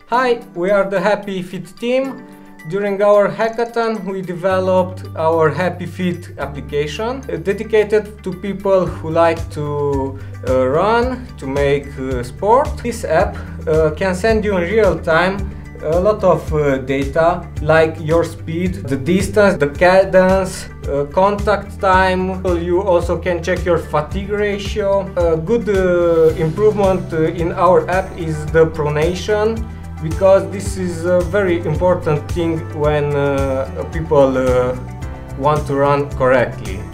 Hi, we are the Happy Fit team. During our hackathon, we developed our Happy Fit application dedicated to people who like to run, to make sport. This app can send you in real time a lot of data like your speed, the distance, the cadence, contact time. You also can check your fatigue ratio. A good improvement in our app is the pronation, because this is a very important thing when people want to run correctly.